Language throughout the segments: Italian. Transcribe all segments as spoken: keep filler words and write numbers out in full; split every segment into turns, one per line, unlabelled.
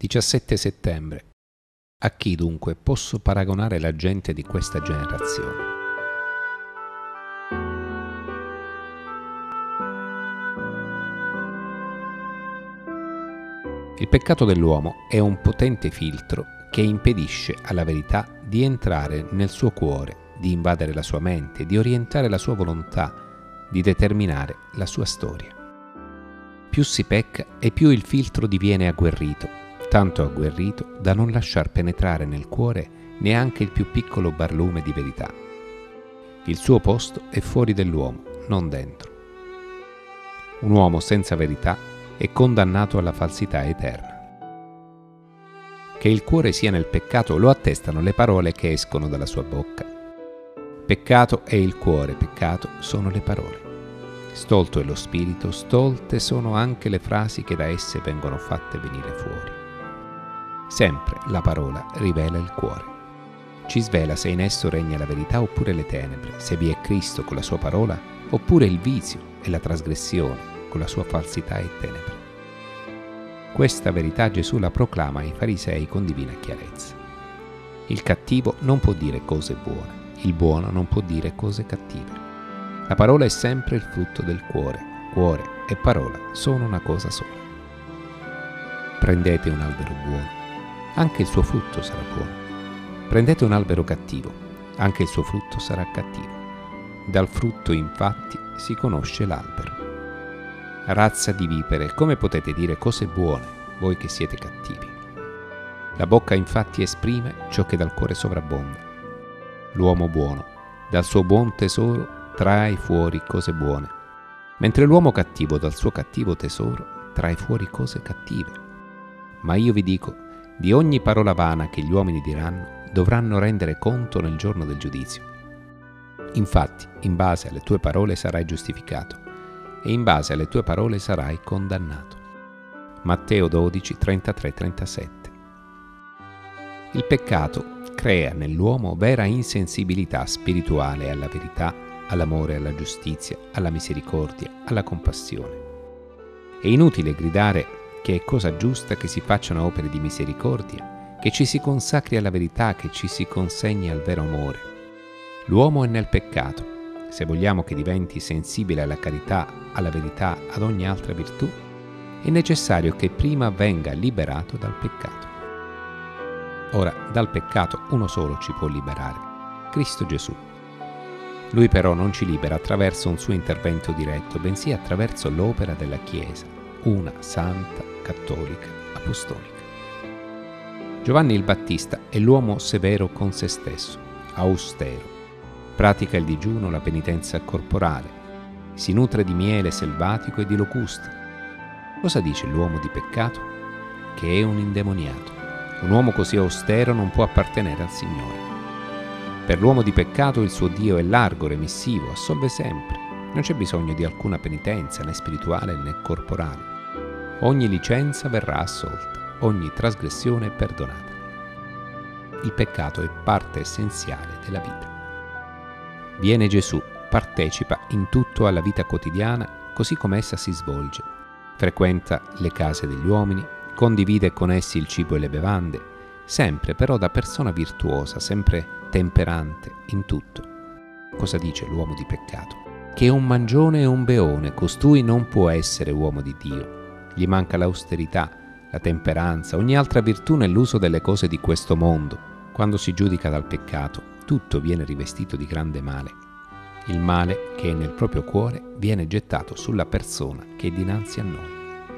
diciassette settembre. A chi dunque posso paragonare la gente di questa generazione? Il peccato dell'uomo è un potente filtro che impedisce alla verità di entrare nel suo cuore, di invadere la sua mente, di orientare la sua volontà, di determinare la sua storia. Più si pecca e più il filtro diviene agguerrito, tanto agguerrito da non lasciar penetrare nel cuore neanche il più piccolo barlume di verità. Il suo posto è fuori dell'uomo, non dentro. Un uomo senza verità è condannato alla falsità eterna. Che il cuore sia nel peccato lo attestano le parole che escono dalla sua bocca. Peccato è il cuore, peccato sono le parole. Stolto è lo spirito, stolte sono anche le frasi che da esse vengono fatte venire fuori. Sempre la parola rivela il cuore. Ci svela se in esso regna la verità oppure le tenebre, se vi è Cristo con la sua parola oppure il vizio e la trasgressione con la sua falsità e tenebre. Questa verità Gesù la proclama ai farisei con divina chiarezza. Il cattivo non può dire cose buone, il buono non può dire cose cattive. La parola è sempre il frutto del cuore. Cuore e parola sono una cosa sola. Prendete un albero buono, anche il suo frutto sarà buono. Prendete un albero cattivo, anche il suo frutto sarà cattivo. Dal frutto, infatti, si conosce l'albero. Razza di vipere, come potete dire cose buone, voi che siete cattivi? La bocca, infatti, esprime ciò che dal cuore sovrabbonda. L'uomo buono, dal suo buon tesoro, trae fuori cose buone, mentre l'uomo cattivo dal suo cattivo tesoro trae fuori cose cattive. Ma io vi dico, di ogni parola vana che gli uomini diranno, dovranno rendere conto nel giorno del giudizio. Infatti, in base alle tue parole sarai giustificato, e in base alle tue parole sarai condannato. Matteo dodici, trentatré trentasette. Il peccato crea nell'uomo vera insensibilità spirituale alla verità, all'amore, alla giustizia, alla misericordia, alla compassione. È inutile gridare che è cosa giusta che si facciano opere di misericordia, che ci si consacri alla verità, che ci si consegni al vero amore. L'uomo è nel peccato. Se vogliamo che diventi sensibile alla carità, alla verità, ad ogni altra virtù, è necessario che prima venga liberato dal peccato. Ora, dal peccato uno solo ci può liberare, Cristo Gesù. Lui però non ci libera attraverso un suo intervento diretto, bensì attraverso l'opera della Chiesa, una, santa, cattolica, apostolica. Giovanni il Battista è l'uomo severo con se stesso, austero. Pratica il digiuno, la penitenza corporale, si nutre di miele selvatico e di locuste. Cosa dice l'uomo di peccato? Che è un indemoniato. Un uomo così austero non può appartenere al Signore. Per l'uomo di peccato il suo Dio è largo, remissivo, assolve sempre. Non c'è bisogno di alcuna penitenza, né spirituale né corporale. Ogni licenza verrà assolta, ogni trasgressione è perdonata. Il peccato è parte essenziale della vita. Viene Gesù, partecipa in tutto alla vita quotidiana così come essa si svolge. Frequenta le case degli uomini, condivide con essi il cibo e le bevande, sempre però da persona virtuosa, sempre temperante in tutto. Cosa dice l'uomo di peccato? Che è un mangione e un beone, costui non può essere uomo di Dio. Gli manca l'austerità, la temperanza, ogni altra virtù nell'uso delle cose di questo mondo. Quando si giudica dal peccato, tutto viene rivestito di grande male. Il male che è nel proprio cuore viene gettato sulla persona che è dinanzi a noi.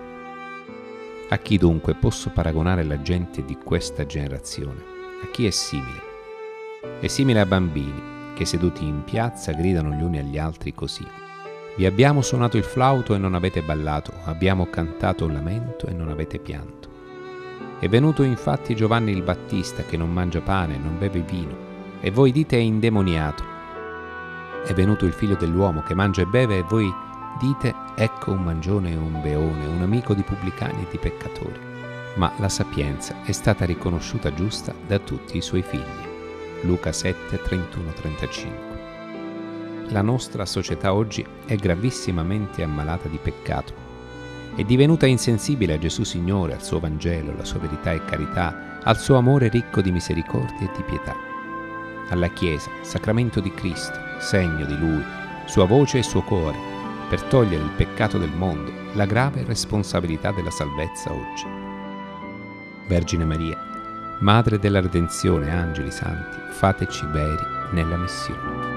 A chi dunque posso paragonare la gente di questa generazione? A chi è simile? È simile a bambini che seduti in piazza gridano gli uni agli altri così: vi abbiamo suonato il flauto e non avete ballato, abbiamo cantato un lamento e non avete pianto. È venuto infatti Giovanni il Battista che non mangia pane e non beve vino, e voi dite è indemoniato. È venuto il figlio dell'uomo che mangia e beve, e voi dite ecco un mangione e un beone, un amico di pubblicani e di peccatori. Ma la sapienza è stata riconosciuta giusta da tutti i suoi figli. Luca sette, trentuno trentacinque. La nostra società oggi è gravissimamente ammalata di peccato è divenuta insensibile a Gesù Signore, al suo Vangelo, alla sua verità e carità, al suo amore ricco di misericordia e di pietà. Alla Chiesa, sacramento di Cristo, segno di Lui, sua voce e suo cuore, per togliere il peccato del mondo, la grave responsabilità della salvezza oggi. Vergine Maria, Madre della Redenzione, angeli santi, fateci veri nella missione.